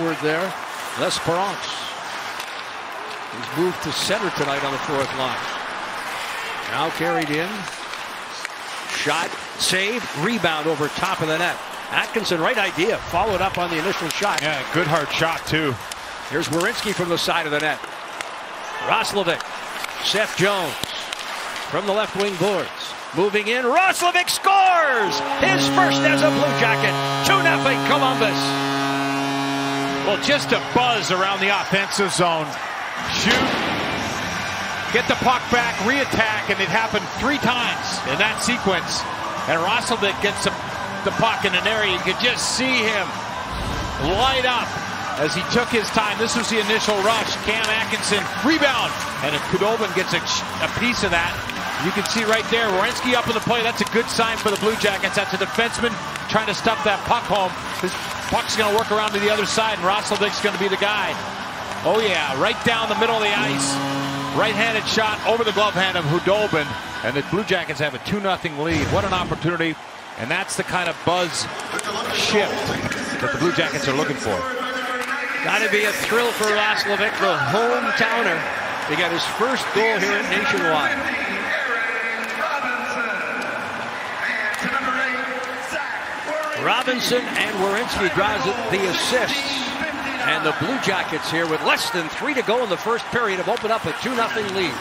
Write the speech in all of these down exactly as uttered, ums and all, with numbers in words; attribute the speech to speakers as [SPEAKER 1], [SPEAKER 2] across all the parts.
[SPEAKER 1] forward there. L'Esperance. He's moved to center tonight on the fourth line. Now carried in. Shot, save, rebound over top of the net. Atkinson, right idea, followed up on the initial shot.
[SPEAKER 2] Yeah, good hard shot too.
[SPEAKER 1] Here's Werenski from the side of the net. Roslovic, Seth Jones from the left wing boards. Moving in, Roslovic scores! His first as a Blue Jacket. two nothing Columbus.
[SPEAKER 2] Well, just a buzz around the offensive zone. Shoot, get the puck back, re-attack, and it happened three times in that sequence. And Roslovic gets the, the puck in an area. You could just see him light up as he took his time. This was the initial rush. Cam Atkinson, rebound. And if Khudobin gets a, a piece of that, you can see right there, Werenski up in the play. That's a good sign for the Blue Jackets. That's a defenseman trying to stuff that puck home. This puck's going to work around to the other side, and Roslovic's going to be the guy. Oh, yeah, right down the middle of the ice. Right-handed shot over the glove hand of Khudobin, and the Blue Jackets have a two nothing lead. What an opportunity, and that's the kind of buzz shift that the Blue Jackets are looking for.
[SPEAKER 1] Got to be a thrill for Roslovic, the hometowner. He got his first goal here at Nationwide. Robinson and Werenski draws the assists. And the Blue Jackets here with less than three to go in the first period have opened up a two nothing lead.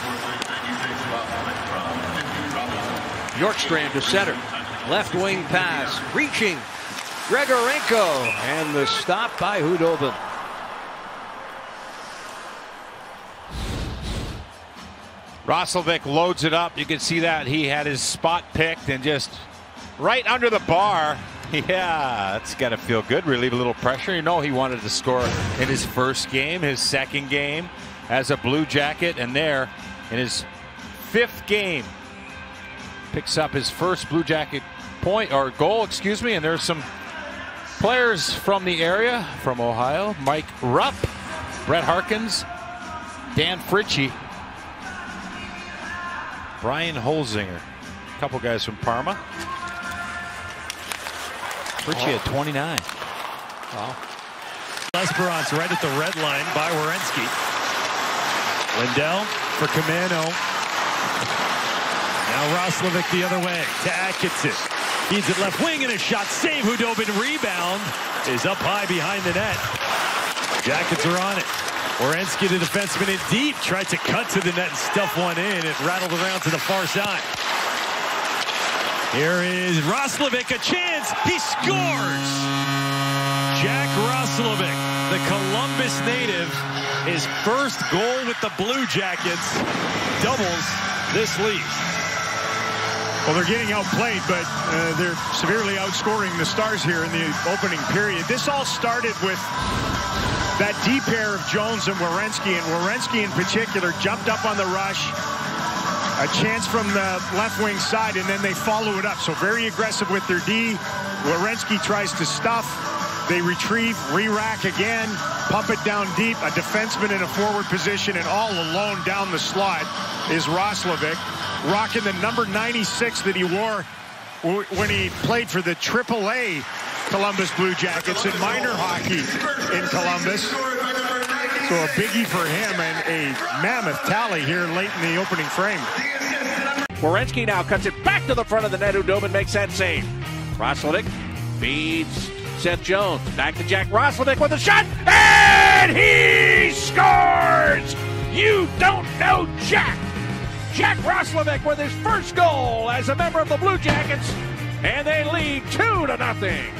[SPEAKER 1] Bjorkstrand to center. Left wing pass. Reaching. Grigorenko. And the stop by Khudobin.
[SPEAKER 2] Roslovic loads it up. You can see that he had his spot picked and just right under the bar. Yeah, that's got to feel good. Relieve a little pressure. You know he wanted to score in his first game, his second game as a Blue Jacket, and there in his fifth game picks up his first Blue Jacket point or goal, excuse me. And there's some players from the area, from Ohio. Mike Rupp, Brett Harkins, Dan Fritchie, Brian Holzinger, a couple guys from Parma. Fritchie at twenty-nine.
[SPEAKER 1] Wow.
[SPEAKER 3] L'Esperance right at the red line by Werenski. Lindell for Camano. Now Roslovic the other way to Atkinson. He's at left wing and a shot save. Khudobin rebound is up high behind the net. Jackets are on it. Werenski, the defenseman in deep, tried to cut to the net and stuff one in. It rattled around to the far side. Here is Roslovic, a chance. He scores! Jack Roslovic, the Columbus native, his first goal with the Blue Jackets, doubles this lead.
[SPEAKER 4] Well, they're getting outplayed, but uh, they're severely outscoring the Stars here in the opening period. This all started with that deep pair of Jones and Werenski, and Werenski in particular jumped up on the rush. A chance from the left wing side, and then they follow it up. So very aggressive with their D. Werenski tries to stuff. They retrieve, re-rack again, pump it down deep. A defenseman in a forward position, and all alone down the slot is Roslovic, rocking the number ninety-six that he wore when he played for the triple A Columbus Blue Jackets in minor hockey in Columbus. So a biggie for him, and a mammoth tally here late in the opening frame.
[SPEAKER 5] Werenski now cuts it back to the front of the net. Khudobin makes that save. Roslovic feeds Seth Jones. Back to Jack Roslovic with a shot, and he scores! You don't know Jack. Jack Roslovic with his first goal as a member of the Blue Jackets, and they lead two to nothing.